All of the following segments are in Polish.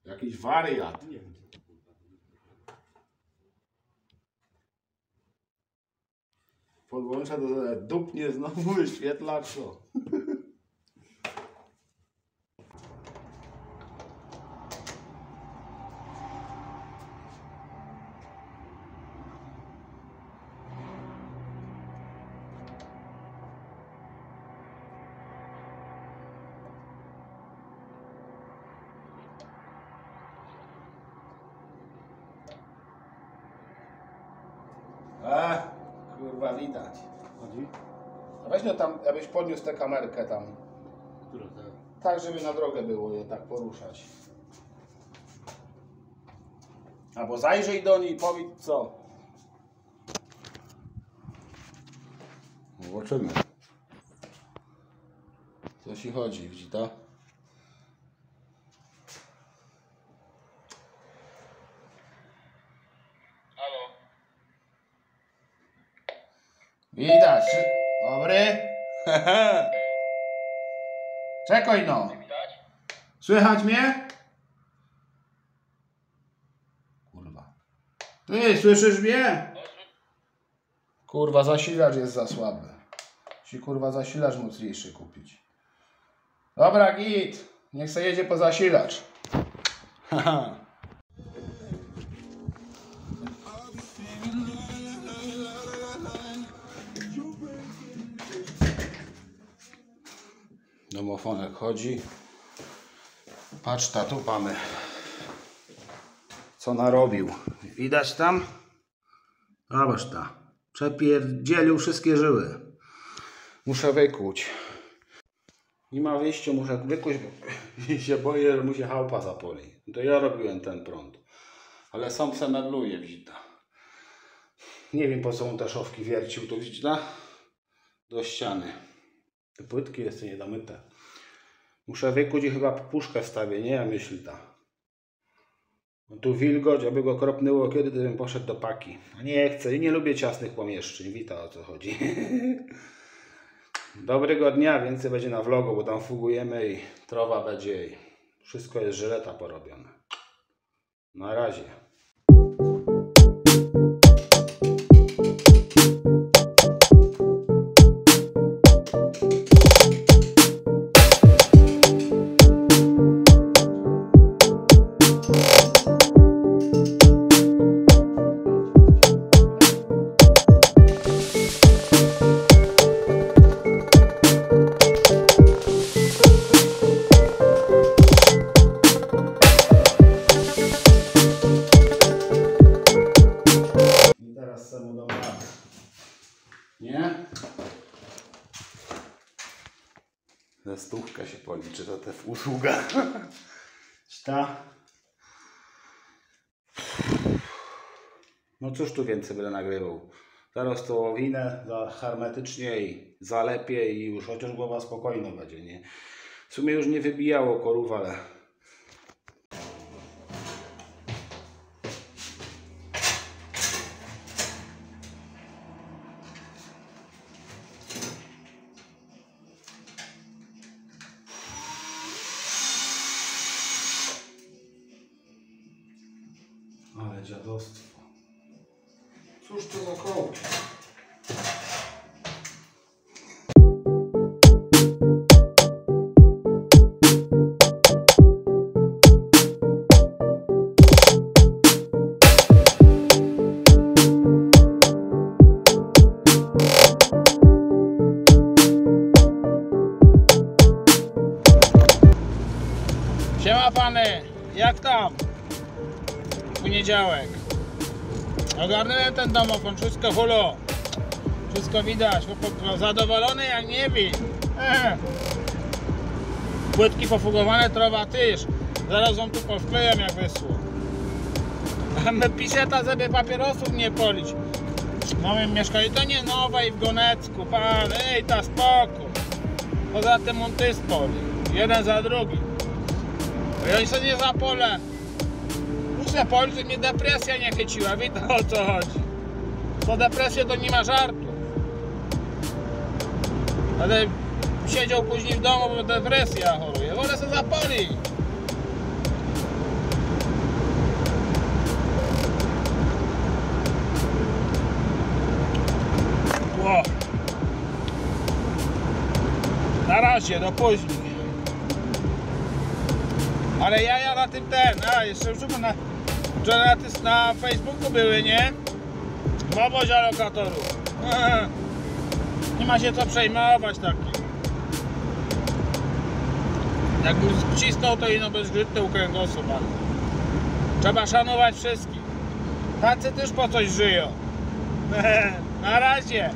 Jakiś wariat. Nie wiem, co to kurwa. Podłącza do dupnie znowu wyświetlacz. Co? Kurwa widać. Chodzi? A weź no tam, abyś podniósł tę kamerkę tam. Która ta? Tak, żeby na drogę było je tak poruszać. Albo zajrzyj do niej i powiedz co. Zobaczymy. Co ci chodzi, widzi to? Halo? Widać. Dobry. Czekaj no. Widać? Słychać mnie? Kurwa. Ty, słyszysz mnie? Kurwa, zasilacz jest za słaby. Musi kurwa zasilacz mocniejszy kupić. Dobra, git. Niech se jedzie po zasilacz. Haha. Domofonek chodzi. Patrz, tu mamy. Co narobił. Widać tam? Zobacz ta. Przepierdzielił wszystkie żyły. Muszę wykuć. Nie ma wyjścia, muszę wykuć, bo się boję, że mu się chałupa zapoli. To ja robiłem ten prąd. Ale sam se medluje, widzita. Nie wiem, po co on te szowki wiercił, to widzita? Do ściany. Te płytki jeszcze nie domyte. Muszę wykuć i chyba puszkę wstawię, nie? Myśl ta. No tu wilgoć, aby go kropnęło, kiedy to bym poszedł do paki. A nie chcę, nie lubię ciasnych pomieszczeń. Wita, o co chodzi. Dobrego dnia, więcej będzie na vlogu, bo tam fugujemy i trowa będzie i wszystko jest żyleta porobione. Na razie. Nie? Za stówkę się policzy za tę usługę. Ta. No cóż tu więcej będę nagrywał. Zaraz to owinę hermetycznie i zalepię i już chociaż głowa spokojna będzie, nie? W sumie już nie wybijało korów, ale... Ale dziadostwo. Cóż to za koło? Siema pany, jak tam? Poniedziałek. Ogarnąłem ten domofon, wszystko hulo. Wszystko widać, zadowolony jak nie wie. Płytki pofugowane, trowa tyż. Zaraz wam tu powkleję jak wysło. A my piseta, żeby papierosów nie polić. W nowym mieszkaniu, to nie nowe i w Gonecku, pan, ej ta spokój. Poza tym on ty spoli, jeden za drugi. Ja się nie zapolę. Muszę polić, że mnie depresja nie chyciła, wiecie o co chodzi. Po depresję to nie ma żartu. Ale siedział później w domu, bo depresja choruje. Wolę sobie zapolić. O! Na razie, do później. Ale ja na tym jeszcze już na Facebooku były, nie? Wowoź alokatorów. Nie ma się co przejmować takim. Jakby wcisnął, to ino bezgrytny u kręgosłupa. Trzeba szanować wszystkich. Tacy też po coś żyją. Na razie.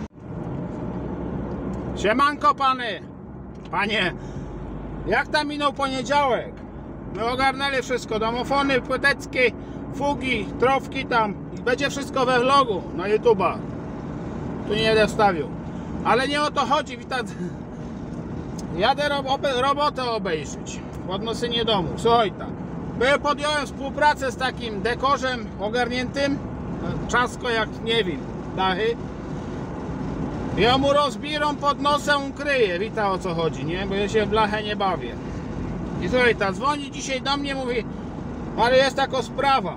Siemanko panie. Jak tam minął poniedziałek? My ogarnęli wszystko. Domofony, płyteckie, fugi, trofki tam. Będzie wszystko we vlogu na YouTube'a. Tu nie będę wstawił. Ale nie o to chodzi. Witam. Jadę robotę obejrzeć w odnoszeniu domu. Słuchaj tak. Podjąłem współpracę z takim dekorzem ogarniętym. Czasko jak nie wiem. Dachy. Ja mu rozbieram pod nosem, kryję. Wita o co chodzi, nie? Bo ja się w blachę nie bawię. I słuchaj ta, dzwoni dzisiaj do mnie, mówi: ale jest taka sprawa.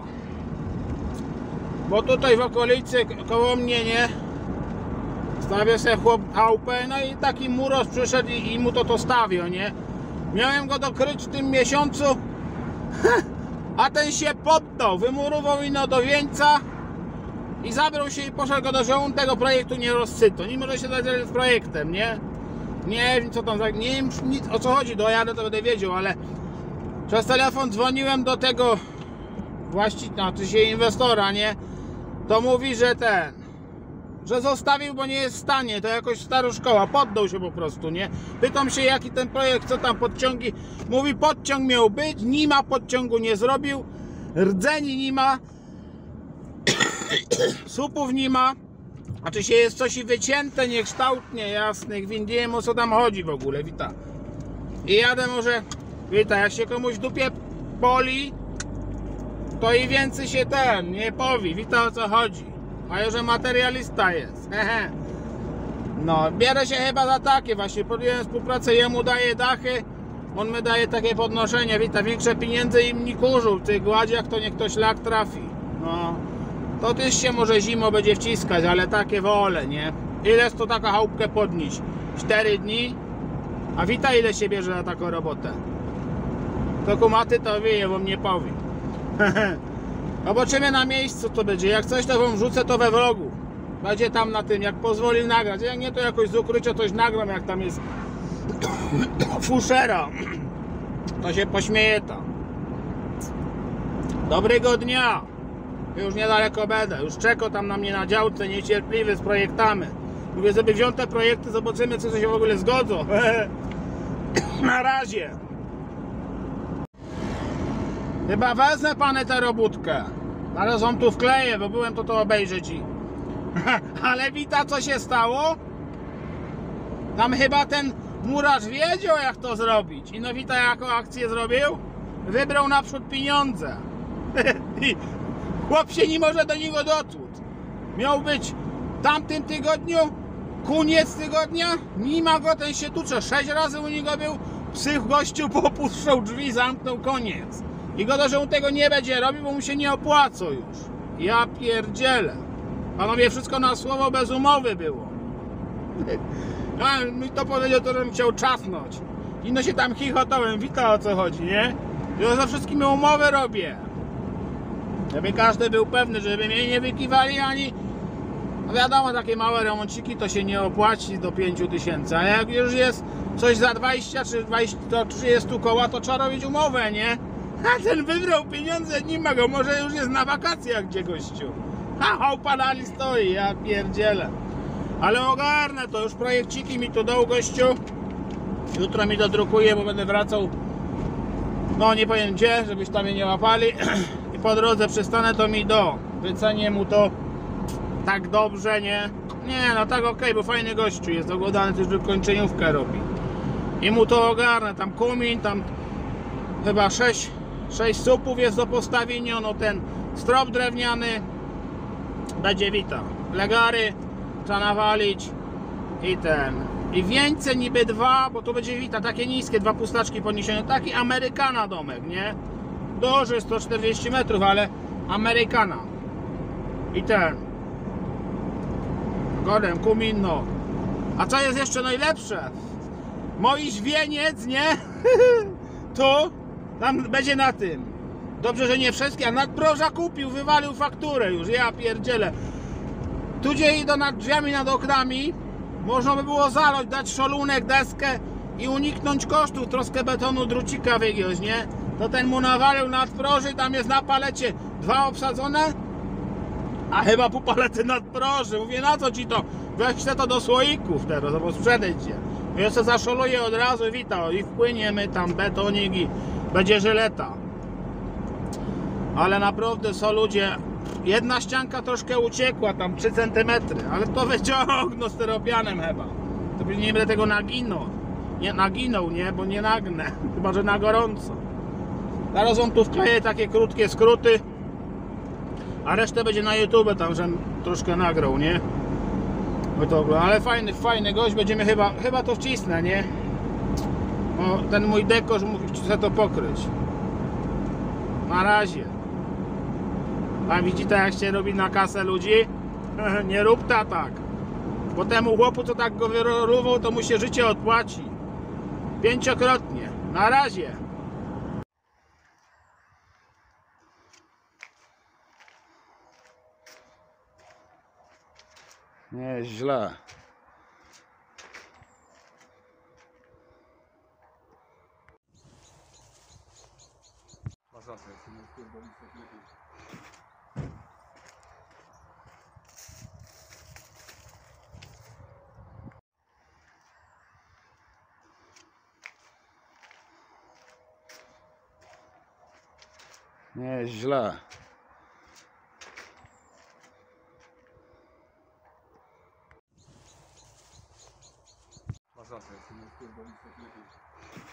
Bo tutaj w okolicy koło mnie, nie? Stawia sobie chłop chałupę, no i taki muros przyszedł i mu to stawio, nie? Miałem go dokryć w tym miesiącu, a ten się poddał, wymurował ino do wieńca i zabrał się i poszedł go do żołu, tego projektu nie rozsyto. Nie może się zająć projektem, nie? Nie wiem co tam, nie wiem nic, o co chodzi, dojadę to będę wiedział, ale przez telefon dzwoniłem do tego właściciela, inwestora, nie? To mówi, że że zostawił, bo nie jest w stanie, to jakoś staroszkoła, poddał się po prostu, nie? Pytam się, jaki ten projekt, co tam podciągi. Mówi, podciąg miał być, nie ma podciągu, nie zrobił, rdzeni nie ma, słupów nie ma, a czy się jest coś i wycięte, niekształtnie, jasne, nie wiem o co tam chodzi w ogóle, wita. I jadę może, wita, jak się komuś dupie boli, to i więcej się nie powie, wita o co chodzi. A już materialista jest. No, bierę się chyba za takie. Właśnie podjąłem współpracę, jemu daję dachy, on mi daje takie podnoszenie. Wita, większe pieniądze im nie kurzył. W tych gładziach to niech ktoś szlak trafi. No, to też się może zimą będzie wciskać, ale takie wolę, nie? Ileż to taka chałupkę podnieść? 4 dni? A wita, ile się bierze na taką robotę? To kumaty to wie, bo mnie powie. Zobaczymy na miejscu to będzie. Jak coś to wam wrzucę to we vlogu. Będzie tam na tym, jak pozwoli nagrać. Jak nie to jakoś z ukrycia coś nagram, jak tam jest fuszera. To się pośmieje tam. Dobrego dnia. Już niedaleko będę. Już czeka tam na mnie na działce, niecierpliwy z projektami. Mówię, żeby wziąć te projekty, zobaczymy co się w ogóle zgodzą. Na razie. Chyba wezmę tę robótkę. Zaraz on tu wkleję, bo byłem to obejrzeć i... Ale wita, co się stało? Tam chyba ten murarz wiedział, jak to zrobić. I no wita, jaką akcję zrobił? Wybrał naprzód pieniądze. I chłop się nie może do niego dotrzeć. Miał być w tamtym tygodniu, koniec tygodnia, nie ma go, ten się tucze. 6 razy u niego był, psych gościu popuszczał drzwi, zamknął, koniec. I go, że on tego nie będzie robił, bo mu się nie opłaca już. Ja pierdzielę. Panowie, wszystko na słowo bez umowy było. Ja mi to powiedział, to żebym chciał czasnąć. I no się tam chichotałem, wita o co chodzi, nie? Ja za wszystkimi umowę robię. Żeby każdy był pewny, żeby mnie nie wykiwali ani... No wiadomo, takie małe remonciki to się nie opłaci do 5000. A jak już jest coś za 20 czy 20, do 30 koła, to trzeba robić umowę, nie? A ten wybrał pieniądze, nie ma go, może już jest na wakacjach gdzie gościu. A chałupa dalej stoi, ja pierdzielę. Ale ogarnę to, już projekciki mi tu dał gościu. Jutro mi dodrukuje, bo będę wracał. No nie powiem gdzie, żebyś tam mnie nie łapali. I po drodze przystanę, to mi do. Wycenię mu to tak dobrze, nie? Nie, no tak okej, bo fajny gościu jest, oglądany też wykończeniówkę robi. I mu to ogarnę, tam kumin, tam chyba 6 słupów jest do postawienia, no ten strop drewniany będzie wita. Legary trzeba nawalić i i wieńce niby 2, bo to będzie wita, takie niskie, 2 pustaczki podniesione, taki Amerykana domek, nie? Duży, 140 metrów, ale Amerykana. I Ogonem, kumino. A co jest jeszcze najlepsze? Moi źwieniec, nie? To tam będzie na tym. Dobrze, że nie wszystkie, a nadproża kupił, wywalił fakturę już, ja pierdzielę. Tu gdzie idą nad drzwiami, nad oknami, można by było zalać, dać szolunek, deskę i uniknąć kosztów, troszkę betonu, drucika wygiąć, nie? To ten mu nawalił nadproży, tam jest na palecie 2 obsadzone, a chyba pół palety nadproży. Mówię, na co ci to? Weźcie to do słoików teraz, bo sprzedać się. Ja się zaszoluję od razu, wita, i wpłyniemy tam betonik i będzie żyleta. Ale naprawdę są ludzie, jedna ścianka troszkę uciekła, tam 3 cm, ale to wyciągną styropianem chyba. To nie będę tego naginął. Nie naginął, nie, bo nie nagnę, chyba że na gorąco. Zaraz on tu wkleję takie krótkie skróty, a resztę będzie na YouTube, tam żem troszkę nagrał, nie? Ale fajny gość, będziemy chyba to wcisnę, nie? O, ten mój dekosz chce to pokryć. Na razie. A widzicie, jak się robi na kasę ludzi? Nie rób ta tak. Bo temu chłopu, co tak go wyruwał, to mu się życie odpłaci. 5-krotnie. Na razie. Nie, źle. Masz rację, jak się nie wpierdolić, to lepiej. Nie, źle. Masz rację, jak się nie wpierdolić, to lepiej.